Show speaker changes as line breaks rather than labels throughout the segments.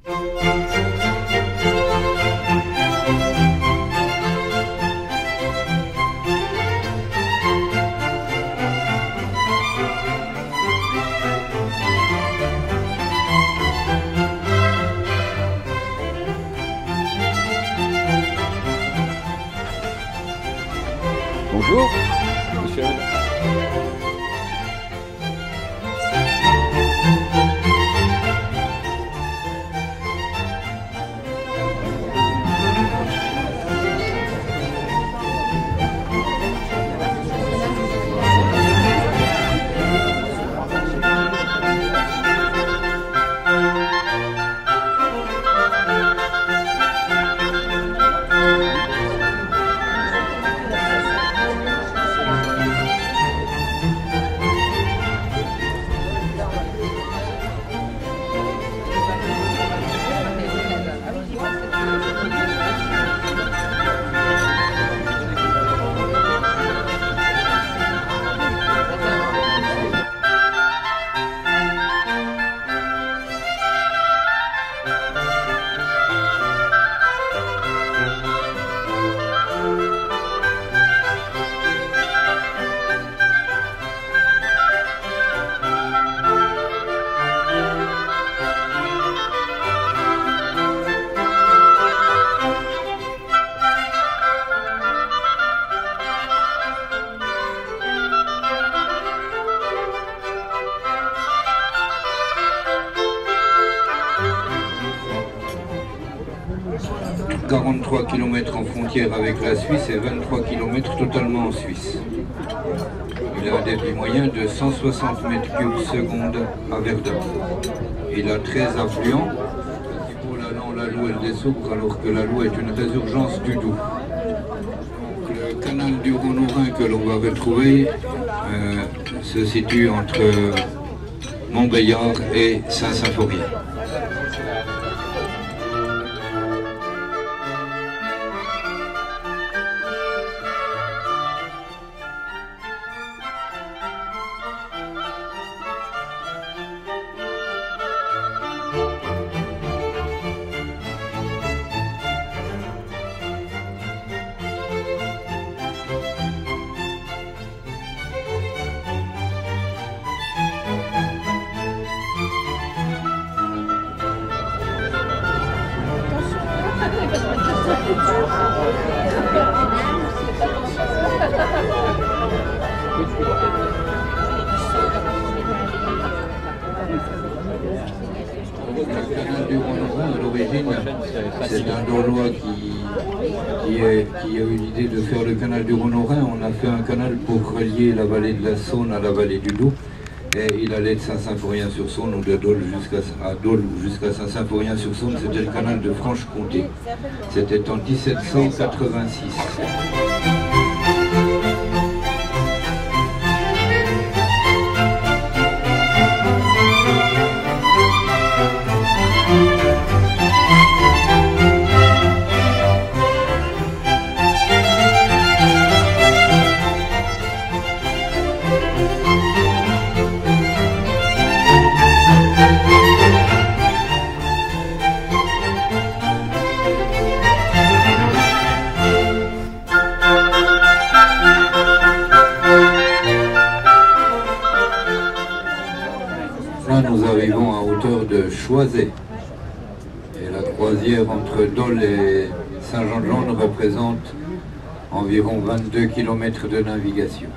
Bonjour, monsieur. « 43 km en frontière avec la Suisse et 23 km totalement en Suisse. Il a un débit moyen de 160 m3 seconde à Verdun. Il a 13 affluents, pour l'Allan, l'Alou et le Dessoubre, alors que l'Alou est une résurgence du Doubs. Le canal du Rhône-Rhin que l'on va retrouver se situe entre Montbéliard et Saint-Symphorien. Le canal du Rhône-Rhin, à l'origine, c'est un Gaulois qui a eu l'idée de faire le canal du Rhône-Rhin. On a fait un canal pour relier la vallée de la Saône à la vallée du Doubs. Et il allait de Saint-Symphorien-sur-Saône ou de Dole jusqu'à Saint-Symphorien-sur-Saône. C'était le canal de Franche-Comté. C'était en 1786. Là, nous arrivons à hauteur de Choiset. Et la croisière entre Dole et Saint-Jean-de-Lande représente environ 22 km de navigation.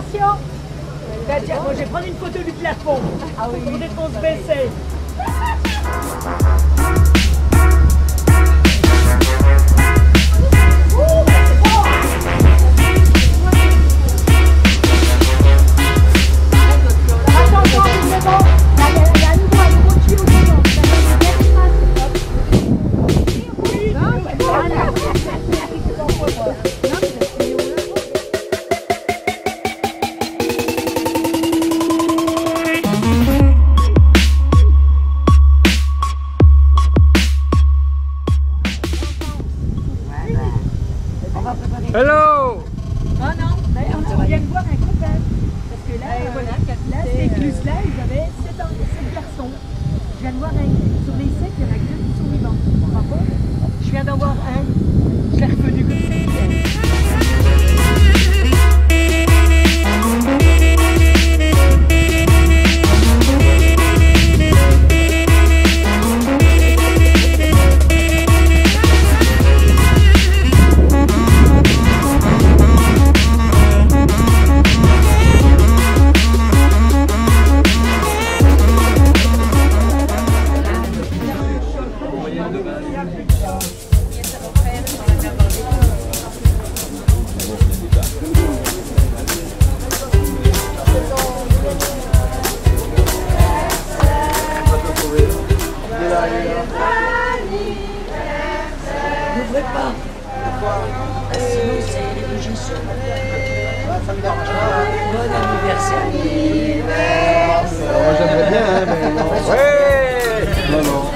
Attention. Ben, tiens, moi je vais prendre une photo du plafond. Ah oui. Pour qu'on se baisser.
Hello!
Ah non, on vient de voir un couple. Parce que là, voilà, là, ces écluses-là, ils avaient 7 garçons. Je viens de voir un. Sur les 7, il y en a que 2 qui sont vivants. Tu comprends pas? Je viens d'en voir un. Je l'ai reconnu comme ça. N'ouvrez pas. Sinon, c'est les bougies sont. Ça me dérange pas. Bon anniversaire.
Moi j'aimerais bien, hein, mais non. Ouais! Non, non.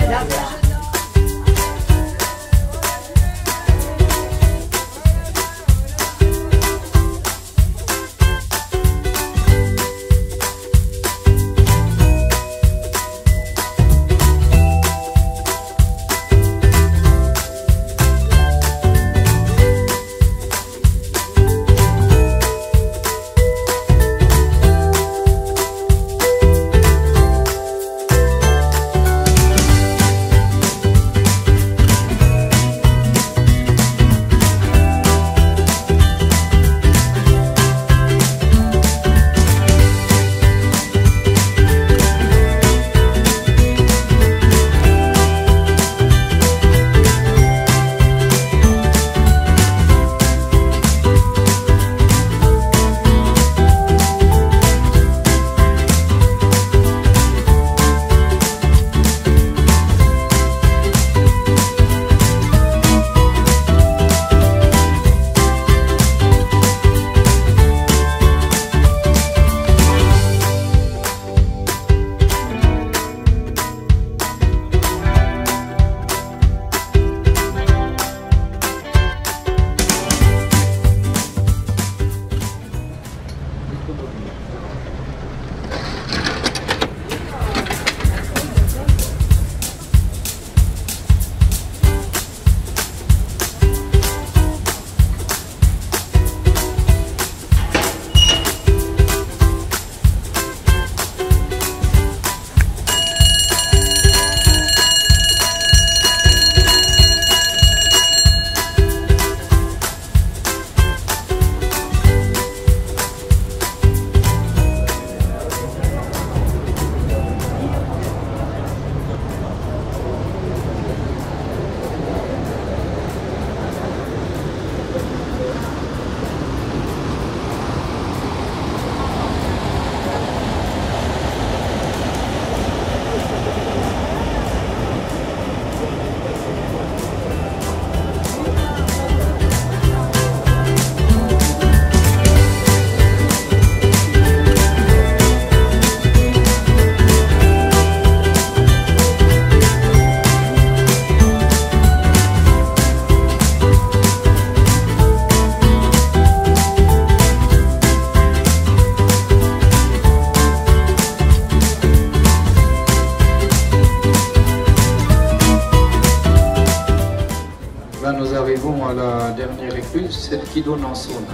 Là, nous arrivons à la dernière écluse, celle qui donne en sauna.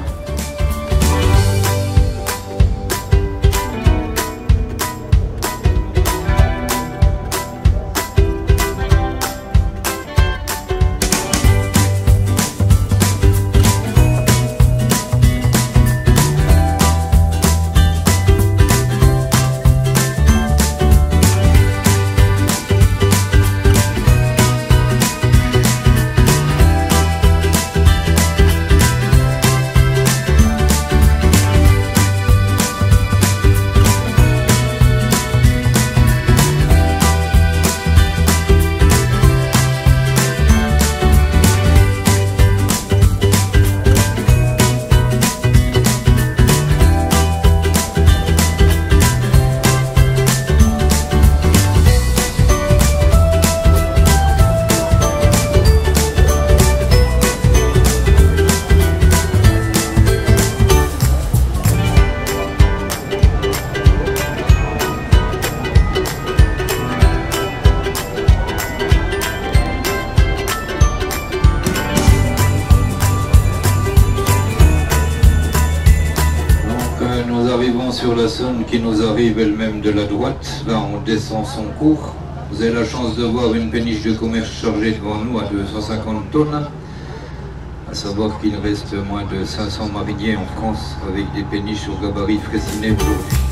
arrivons sur la Saône qui nous arrive elle-même de la droite. Là, on descend son cours. Vous avez la chance de voir une péniche de commerce chargée devant nous à 250 tonnes. À savoir qu'il reste moins de 500 mariniers en France avec des péniches au gabarit Fraissinet aujourd'hui.